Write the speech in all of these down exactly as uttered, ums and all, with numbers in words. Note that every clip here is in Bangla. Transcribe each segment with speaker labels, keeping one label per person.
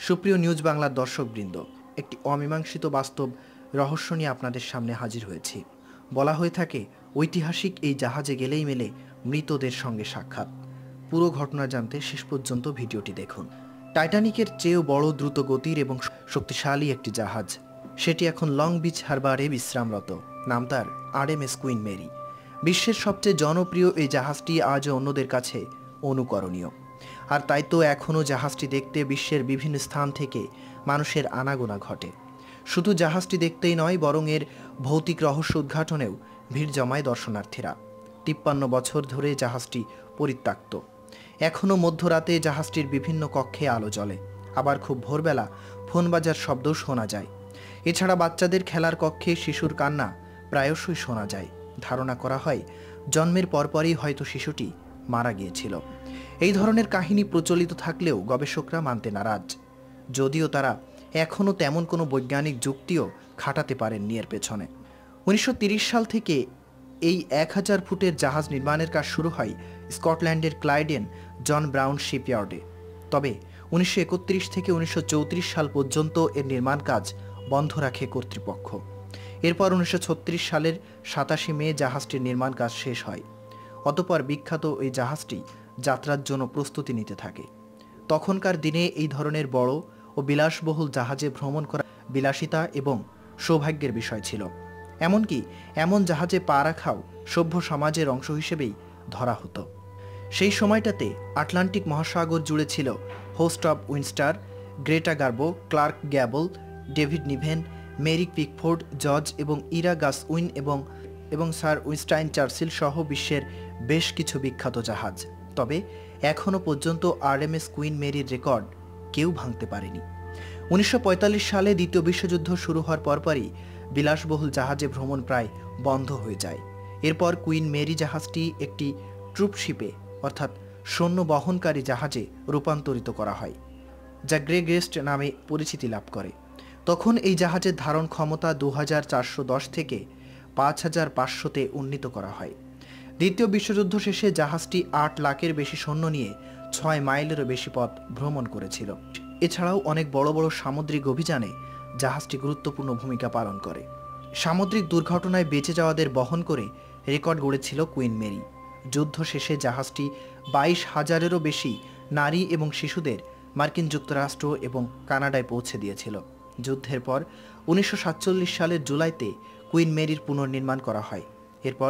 Speaker 1: সুপ্রিয় নিউজ বাংলার দর্শকবৃন্দ, একটি অমীমাংসিত বাস্তব রহস্য নিয়ে আপনাদের সামনে হাজির হয়েছি। বলা হয়ে থাকে, ঐতিহাসিক এই জাহাজে গেলেই মেলে মৃতদের সঙ্গে সাক্ষাৎ। পুরো ঘটনা জানতে শেষ পর্যন্ত ভিডিওটি দেখুন। টাইটানিকের চেয়েও বড়, দ্রুত গতির এবং শক্তিশালী একটি জাহাজ, সেটি এখন লং বিচ হারবারে বিশ্রামরত। নাম তার আরএমএস কুইন মেরি। বিশ্বের সবচেয়ে জনপ্রিয় এই জাহাজটি আজও অন্যদের কাছে অনুকরণীয়। আর তাই তো এখনও জাহাজটি দেখতে বিশ্বের বিভিন্ন স্থান থেকে মানুষের আনাগোনা ঘটে। শুধু জাহাজটি দেখতেই নয়, বরং এর ভৌতিক রহস্য উদ্ঘাটনেও ভিড় জমায় দর্শনার্থীরা। তিপ্পান্ন বছর ধরে জাহাজটি পরিত্যক্ত। এখনও মধ্যরাতে জাহাজটির বিভিন্ন কক্ষে আলো জ্বলে, আবার খুব ভোরবেলা ফোন বাজার শব্দও শোনা যায়। এছাড়া বাচ্চাদের খেলার কক্ষে শিশুর কান্না প্রায়শই শোনা যায়। ধারণা করা হয় জন্মের পরপরই হয়তো শিশুটি মারা গিয়েছিল। এই ধরনের কাহিনী প্রচলিত থাকলেও গবেষকরা মানতে নারাজ, যদিও তারা এখনও তেমন কোনো বৈজ্ঞানিক যুক্তিও খাটাতে পারেননি এর পেছনে। উনিশশো তিরিশ সাল থেকে এই এক হাজার ফুটের জাহাজ নির্মাণের কাজ শুরু হয় স্কটল্যান্ডের ক্লাইডেন জন ব্রাউন শিপইয়ার্ডে। তবে উনিশশো একত্রিশ থেকে উনিশশো চৌত্রিশ সাল পর্যন্ত এর নির্মাণ কাজ বন্ধ রাখে কর্তৃপক্ষ। এরপর উনিশশো ছত্রিশ সালের সাতাশে মে জাহাজটির নির্মাণ কাজ শেষ হয়। অতঃপর বিখ্যাত এই জাহাজটি যাত্রার জন্য প্রস্তুতি নিতে থাকে। তখনকার দিনে এই ধরনের বড় ও বিলাসবহুল জাহাজে ভ্রমণ করা বিলাসিতা এবং সৌভাগ্যের বিষয় ছিল। এমনকি এমন জাহাজে পা রাখাও সভ্য সমাজের অংশ হিসেবেই ধরা হতো। সেই সময়টাতে আটলান্টিক মহাসাগর জুড়ে ছিল হোস্ট অব উইনস্টার, Greta Garbo, Clark Gable, David Niven, Mary Pickford, George এবং ইরা গাসউইন এবং এবং স্যার উইনস্টাইন চার্চিল সহ বিশ্বের বেশ কিছু বিখ্যাত জাহাজ। তবে এখনও পর্যন্ত আরএমএস কুইন মেরির রেকর্ড কেউ ভাঙতে পারেনি। উনিশশো পঁয়তাল্লিশ সালে দ্বিতীয় বিশ্বযুদ্ধ শুরু হওয়ার পরপরই বিলাসবহুল জাহাজে ভ্রমণ প্রায় বন্ধ হয়ে যায়। এরপর কুইন মেরি জাহাজটি একটি ট্রুপশিপে অর্থাৎ সৈন্য বহনকারী জাহাজে রূপান্তরিত করা হয়, যা গ্রে গেস্ট নামে পরিচিতি লাভ করে। তখন এই জাহাজের ধারণ ক্ষমতা দু হাজার চারশো দশ থেকে পাঁচ হাজার পাঁচশোতে উন্নীত করা হয়। দ্বিতীয় বিশ্বযুদ্ধ শেষে জাহাজটি আট লাখের বেশি সৈন্য নিয়ে ছয় মাইলেরও বেশি পথ ভ্রমণ করেছিল। এছাড়াও অনেক বড় বড় সামুদ্রিক অভিযানে জাহাজটি গুরুত্বপূর্ণ ভূমিকা পালন করে। সামুদ্রিক দুর্ঘটনায় বেঁচে যাওয়াদের বহন করে রেকর্ড গড়েছিল কুইন মেরি। যুদ্ধ শেষে জাহাজটি বাইশ হাজারেরও বেশি নারী এবং শিশুদের মার্কিন যুক্তরাষ্ট্র এবং কানাডায় পৌঁছে দিয়েছিল। যুদ্ধের পর উনিশশো সাতচল্লিশ সালের জুলাইতে কুইন মেরির পুনর্নির্মাণ করা হয়। এরপর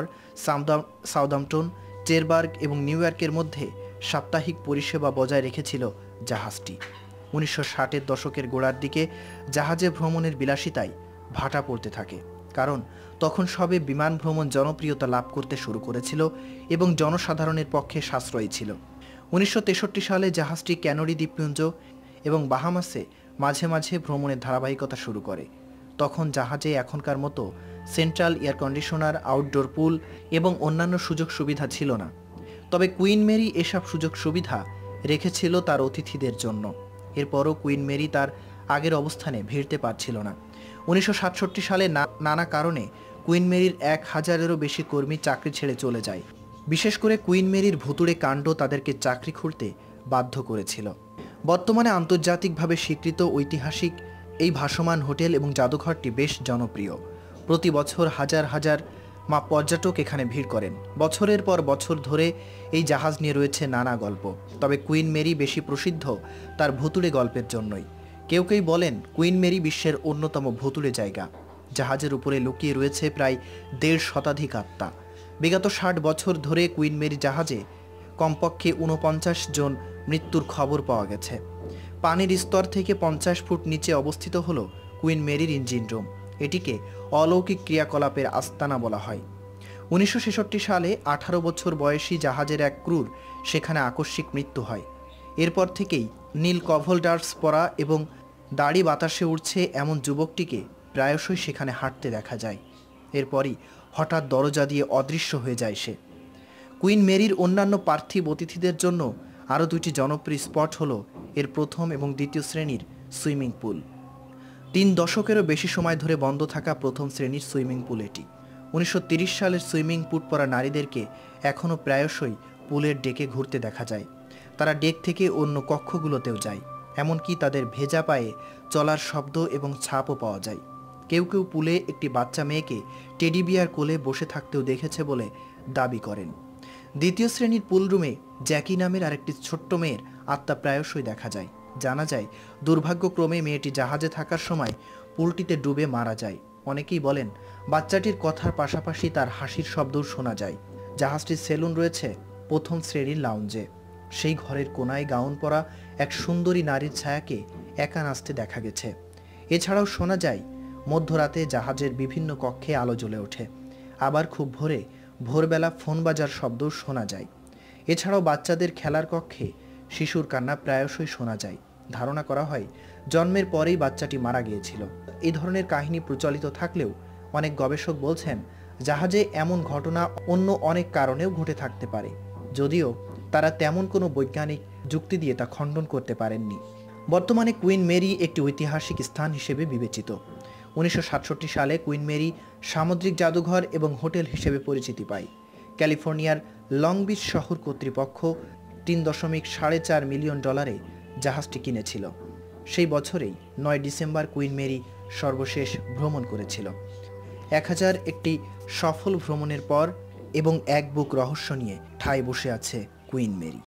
Speaker 1: সাউদাম্পটন, চেরবার্গ এবং নিউ ইয়র্কের মধ্যে সাপ্তাহিক পরিষেবা বজায় রেখেছিল জাহাজটি। উনিশশো ষাটের দশকের গোড়ার দিকে জাহাজে ভ্রমণের বিলাসিতায় ভাটা পড়তে থাকে, কারণ তখন সবে বিমান ভ্রমণ জনপ্রিয়তা লাভ করতে শুরু করেছিল এবং জনসাধারণের পক্ষে সাশ্রয়ী ছিল। উনিশশো তেষট্টি সালে জাহাজটি ক্যানারি দ্বীপপুঞ্জ এবং বাহামাসে মাঝে মাঝে ভ্রমণের ধারাবাহিকতা শুরু করে। তখন জাহাজে এখনকার মতো central air conditioner, outdoor pool এবং অন্যান্য সুযোগ সুবিধা ছিল না। তবে কুইন মেরি এসব সুযোগ সুবিধা রেখেছিল তার অতিথিদের জন্য। এরপরও কুইন মেরি তার আগের অবস্থানে ভিড়তে পারছিল না। উনিশশো সাতষট্টি সালে নানা কারণে কুইন মেরির এক হাজারেরও বেশি কর্মী চাকরি ছেড়ে চলে যায়। বিশেষ করে কুইন মেরির ভুতুড়ে কাণ্ড তাদেরকে চাকরি খুঁড়তে বাধ্য করেছিল। বর্তমানে আন্তর্জাতিকভাবে স্বীকৃত ঐতিহাসিক এই ভাসমান হোটেল এবং জাদুঘরটি বেশ জনপ্রিয়। প্রতি বছর হাজার হাজার মা পর্যটক এখানে ভিড় করেন। বছরের পর বছর ধরে এই জাহাজ নিয়ে রয়েছে নানা গল্প। তবে কুইন মেরি বেশি প্রসিদ্ধ তার ভুতুড়ে গল্পের জন্যই। কেউ কেউ বলেন কুইন মেরি বিশ্বের অন্যতম ভুতুড়ে জায়গা। জাহাজের উপরে লুকিয়ে রয়েছে প্রায় দেড় শতাধিক আত্মা। বিগত ষাট বছর ধরে কুইন মেরি জাহাজে কমপক্ষে ঊনপঞ্চাশ জন মৃত্যুর খবর পাওয়া গেছে। পানির স্তর থেকে পঞ্চাশ ফুট নিচে অবস্থিত হল কুইন মেরির ইঞ্জিন রুম। এটিকে অলৌকিক ক্রিয়াকলাপের আস্তানা বলা হয়। উনিশশো ছেষট্টি সালে আঠারো বছর বয়সী জাহাজের এক ক্রুর সেখানে আকস্মিক মৃত্যু হয়। এরপর থেকেই নীল কভলডার্স পরা এবং দাড়ি বাতাসে উঠছে এমন যুবকটিকে প্রায়শই সেখানে হাঁটতে দেখা যায়। এরপরই হঠাৎ দরজা দিয়ে অদৃশ্য হয়ে যায় সে। কুইন মেরির অন্যান্য পার্থিব অতিথিদের জন্য আরও দুইটি জনপ্রিয় স্পট হলো এর প্রথম এবং দ্বিতীয় শ্রেণীর সুইমিং পুল। তিন দশকেরও বেশি সময় ধরে বন্ধ থাকা প্রথম শ্রেণীর সুইমিং পুল এটি। উনিশশো তিরিশ সালের সুইমিং পুট পরা নারীদেরকে এখনও প্রায়শই পুলের ডেকে ঘুরতে দেখা যায়। তারা ডেক থেকে অন্য কক্ষগুলোতেও যায়। এমনকি তাদের ভেজা পায়ে চলার শব্দ এবং ছাপও পাওয়া যায়। কেউ কেউ পুলে একটি বাচ্চা মেয়েকে টেডি বিয়ার কোলে বসে থাকতেও দেখেছে বলে দাবি করেন। দ্বিতীয় শ্রেণীর পুল রুমে জ্যাকি নামের আরেকটি ছোট্ট মেয়ের আত্মা প্রায়শই দেখা যায়। জানা যায় দুর্ভাগ্যক্রমে মেয়েটি জাহাজে থাকার সময় পুলটিতে ডুবে মারা যায়। অনেকেই বলেন বাচ্চাটির কথার পাশাপাশি তার হাসির শব্দও শোনা যায়। জাহাজটির সেলুন রয়েছে প্রথম শ্রেণীর লাউঞ্জে। সেই ঘরের কোনায় গাউন পরা এক সুন্দরী নারীর ছায়াকে একা নাচতে দেখা গেছে। এছাড়াও শোনা যায় মধ্যরাতে জাহাজের বিভিন্ন কক্ষে আলো জ্বলে ওঠে। আবার খুব ভোরে ভোরবেলা ফোন বাজার শব্দও শোনা যায়। এছাড়াও বাচ্চাদের খেলার কক্ষে শিশুর কান্না প্রায়শই শোনা যায়। ধারণা করা হয় জন্মের পরেই বাচ্চাটি মারা গিয়েছিল। এই ধরনের কাহিনী প্রচলিত থাকলেও অনেক গবেষক বলছেন জাহাজে এমন ঘটনা অন্য অনেক কারণেও ঘটে থাকতে পারে, যদিও তারা তেমন কোনো বৈজ্ঞানিক যুক্তি দিয়ে তা খণ্ডন করতে পারেননি। বর্তমানে কুইন মেরি একটি ঐতিহাসিক স্থান হিসেবে বিবেচিত। উনিশশো সাতষট্টি সালে কুইন মেরি সামুদ্রিক জাদুঘর এবং হোটেল হিসেবে পরিচিতি পায়। ক্যালিফোর্নিয়ার লং বিচ শহর কর্তৃপক্ষ তিন দশমিক সাড়ে চার মিলিয়ন ডলারে জাহাজটি কিনেছিল। সেই বছরেই নয় ডিসেম্বর কুইন মেরি সর্বশেষ ভ্রমণ করেছিল। এক হাজার একটি সফল ভ্রমণের পর এবং এক বুক রহস্য নিয়ে ঠায় বসে আছে কুইন মেরি।